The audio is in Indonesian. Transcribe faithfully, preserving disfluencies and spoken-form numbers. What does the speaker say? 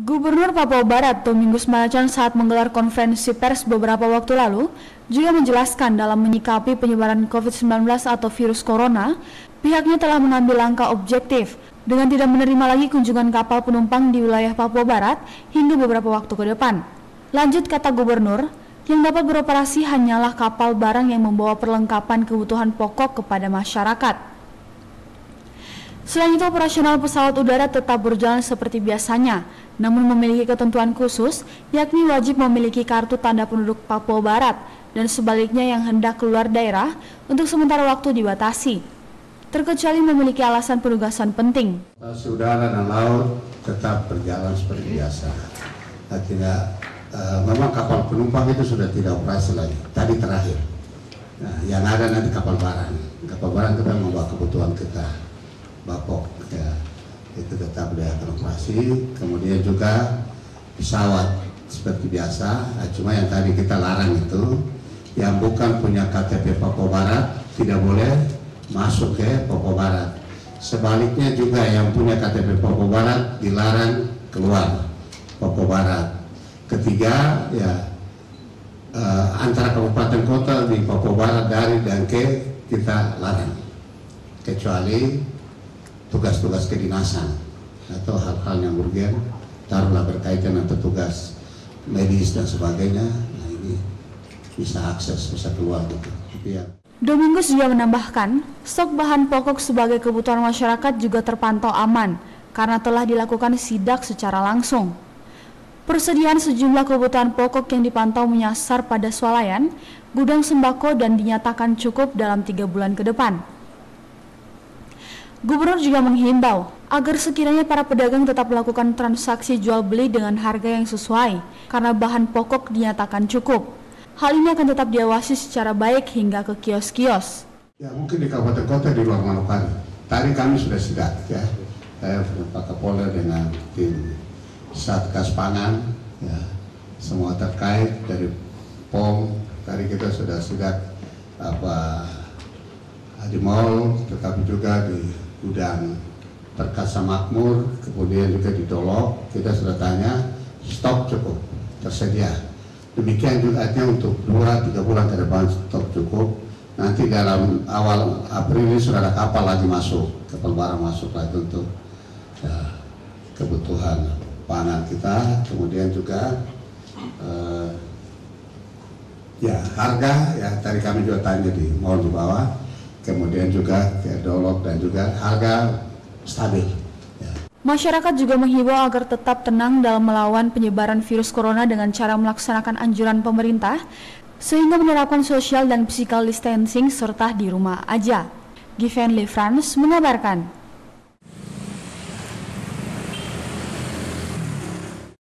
Gubernur Papua Barat Domingus Manacan saat menggelar konferensi pers beberapa waktu lalu juga menjelaskan dalam menyikapi penyebaran covid sembilan belas atau virus corona, pihaknya telah mengambil langkah objektif dengan tidak menerima lagi kunjungan kapal penumpang di wilayah Papua Barat hingga beberapa waktu ke depan. Lanjut kata Gubernur, yang dapat beroperasi hanyalah kapal barang yang membawa perlengkapan kebutuhan pokok kepada masyarakat. Selain itu, operasional pesawat udara tetap berjalan seperti biasanya, namun memiliki ketentuan khusus, yakni wajib memiliki kartu tanda penduduk Papua Barat, dan sebaliknya yang hendak keluar daerah untuk sementara waktu dibatasi, terkecuali memiliki alasan penugasan penting. Udara dan laut tetap berjalan seperti biasa. Artinya, uh, memang kapal penumpang itu sudah tidak operasi lagi, tadi terakhir. Nah, yang ada nanti kapal barang. Kapal barang kita membawa kebutuhan kita. Bapok ya, itu tetap dilakukan operasi. Kemudian juga pesawat seperti biasa, cuma yang tadi kita larang itu yang bukan punya K T P Papua Barat tidak boleh masuk ke Papua Barat. Sebaliknya juga yang punya K T P Papua Barat dilarang keluar Papua Barat. Ketiga ya eh, antara kabupaten kota di Papua Barat dari dan ke kita larang, kecuali tugas-tugas kedinasan atau hal-hal yang urgen, taruhlah berkaitan dengan petugas medis dan sebagainya. Nah ini bisa akses, bisa keluar gitu. Ya. Domingus juga menambahkan, stok bahan pokok sebagai kebutuhan masyarakat juga terpantau aman karena telah dilakukan sidak secara langsung. Persediaan sejumlah kebutuhan pokok yang dipantau menyasar pada swalayan, gudang sembako dan dinyatakan cukup dalam tiga bulan ke depan. Gubernur juga menghimbau agar sekiranya para pedagang tetap melakukan transaksi jual beli dengan harga yang sesuai karena bahan pokok dinyatakan cukup. Hal ini akan tetap diawasi secara baik hingga ke kios-kios. Ya mungkin di kabupaten kota di luar Manokwari. Tadi kami sudah sidak ya. Saya Pak Kapolda dengan tim Satgas Pangan ya, semua terkait dari P O M. Tadi kita sudah sidak apa di mall, tetapi juga di gudang Perkasa Makmur, kemudian juga di Dolok. Kita sudah tanya, stok cukup, tersedia. Demikian juga artinya untuk dua tiga bulan ke depan stok cukup. Nanti dalam awal April ini sudah ada kapal lagi masuk, kapal barang masuk lagi untuk ya, kebutuhan pangan kita. Kemudian juga eh, ya harga, ya tadi kami juga tanya di mall di bawah. Kemudian juga ke Dolok dan juga harga stabil. Ya. Masyarakat juga menghimbau agar tetap tenang dalam melawan penyebaran virus corona dengan cara melaksanakan anjuran pemerintah, sehingga menerapkan social dan physical distancing serta di rumah aja. Given Lee Frans mengabarkan.